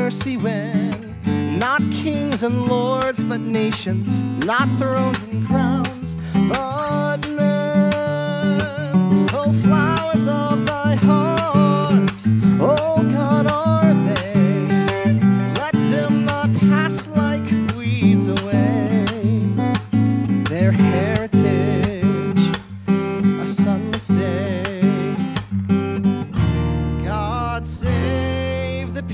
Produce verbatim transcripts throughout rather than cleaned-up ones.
mercy when not kings and lords, but nations, not thrones and crowns, but men. Oh, flowers of thy heart, oh God, are they? Let them not pass like weeds away. Their heritage, a sunless day. God save the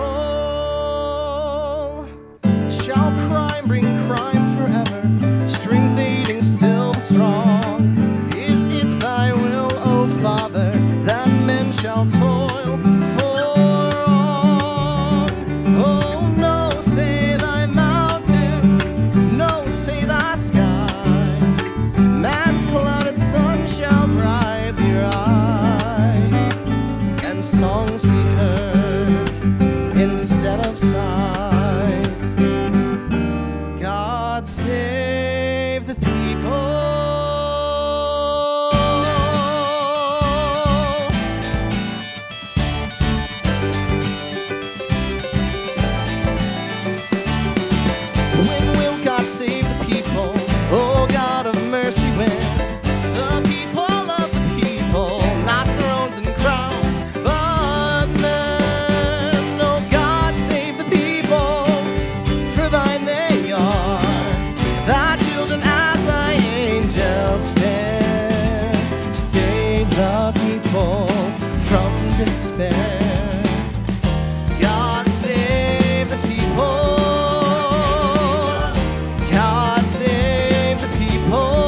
people. Shall crime bring crime forever? Strength aiding still the strong. Is it thy will, O Father, that men shall toil for wrong? Oh, no, say thy mountains, no, say thy skies. Man's clouded sun shall brightly rise, and songs be heard instead of sighs. God save the people. When will God save the people? Oh, God of mercy, when the people of the people, not thrones and crowns, but men. Oh, God save the people, for thine they are, thy children as thy angels fair. Save the people from despair. God save the people. God save the people.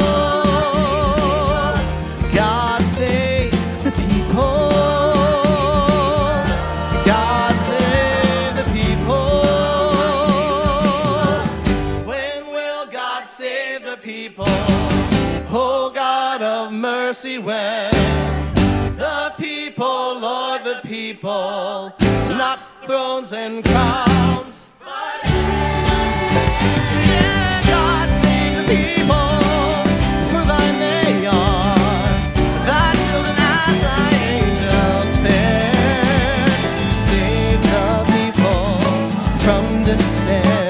God save the people. God save the people. When will God save the people? Oh, God of mercy, when the people, Lord, the people, not thrones and crowns. Yeah, God save the people, for thine they are, thy children as thy angels fair. Save the people from despair.